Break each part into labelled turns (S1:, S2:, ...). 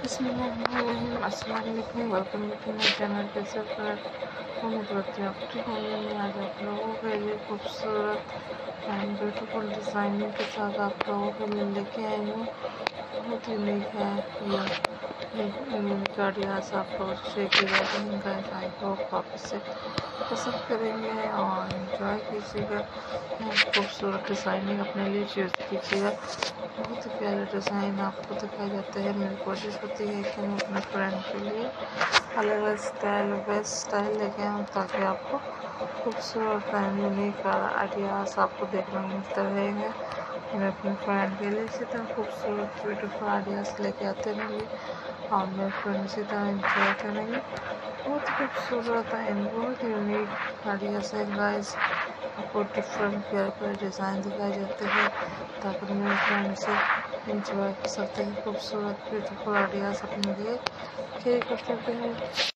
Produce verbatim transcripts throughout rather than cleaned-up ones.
S1: बिस्मिल्लाहिर्रहमानिर्रहीम, अस्सलाम वालेकुम, वेलकम टू माय चैनल। कैसे आप उम्मीद करती हूँ आप ठीक होंगे। मैं आज आप लोगों के लिए खूबसूरत एंड ब्यूटीफुल डिज़ाइनिंग के साथ आप लोगों के लिए लेके आई हूँ। बहुत यूनिक है ये यूनिक आइडियाज़ आप लोग शेयर कीजिएगा। आई होप आप इसे पसंद करेंगे और एंजॉय कीजिएगा। खूबसूरत डिज़ाइनिंग अपने लिए चूज़ कीजिएगा। बहुत ही प्यारे डिज़ाइन आपको दिखाए जाते हैं। मेरी कोशिश होती है कि मैं अपने फ्रेंड के लिए अलग अलग स्टाइल बेस्ट स्टाइल लेके आऊँ ताकि आपको खूबसूरत एंड यूनिक आइडियाज़ आपको देखने को मिलते रहेंगे। मैं अपने फ्रेंड के लिए इसी तरह खूबसूरत ब्यूटीफुल आइडियाज़ लेके आते रहेंगे और मेरे फ्रेंड इसी तरह इंजॉय करेंगे। बहुत खूबसूरत एंड बहुत यूनिक आइडियाज़ है गाइस। आपको डिफरेंट प्यारे प्यारे डिज़ाइन दिखाए जाते हैं ताकि मेरे फ्रेंड से इंजॉय कर सकते हैं। खूबसूरत ब्यूटीफुल आइडियाज़ अपने लिए कैरी कर सकते हैं।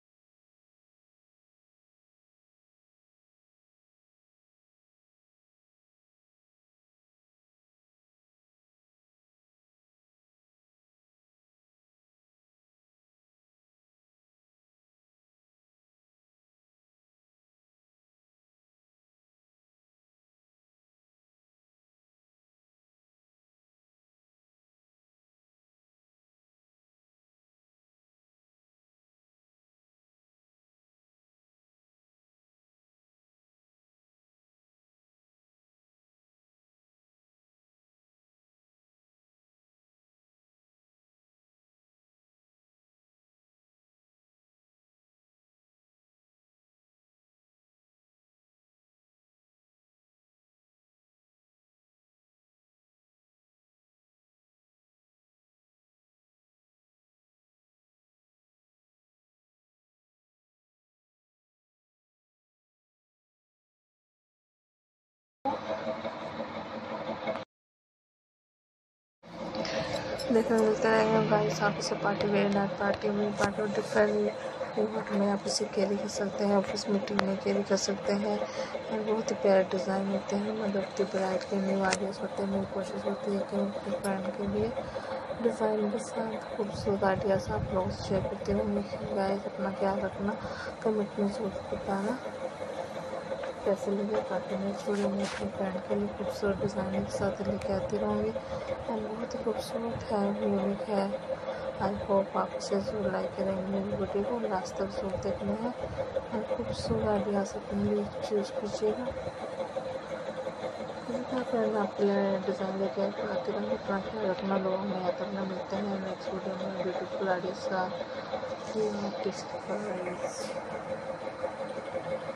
S1: देखने मिलते रहेंगे गाइस। आप इसे पार्टी वेयर नाइट पार्टी में पार्टी और डिफरेंट इवेंट में आप इसे कैरी कर सकते हैं। ऑफिस मीटिंग में कैरी कर सकते हैं और बहुत ही प्यारे डिज़ाइन होते हैं। मतलब की ब्राइड के न्यू आइडियाज़ होते हैं। मेरी कोशिश होती है कि मैं अपने फ्रेंड के लिए डिज़ाइन के साथ खूबसूरत आइडियाज़ आप लोगों से शेयर करती हूँ। गाइस अपना ख्याल रखना, कमेंट में ज़रूर बताना कैसे लगे ताकि मैं स्टूडियो में अपने फ्रेंड के लिए खूबसूरत डिज़ाइनिंग के साथ लेके आती रहूँगी। एंड बहुत ही खूबसूरत है, यूनिक है। आई होप आप इसे जरूर लाइक करेंगे। मेरी वीडियो को लास्ट तक जरूर देखना है और खूबसूरत आइडियाज़ अपने लिए चूज़ कीजिएगा। जितना फ्रेंड आपके लिए डिज़ाइन लेके आती रहूँगी। अपना ख्याल रखना। लोगों में याद रखना। मिलते हैं नेक्स्ट वीडियो में ब्यूटीफुल आइडियाज़ का।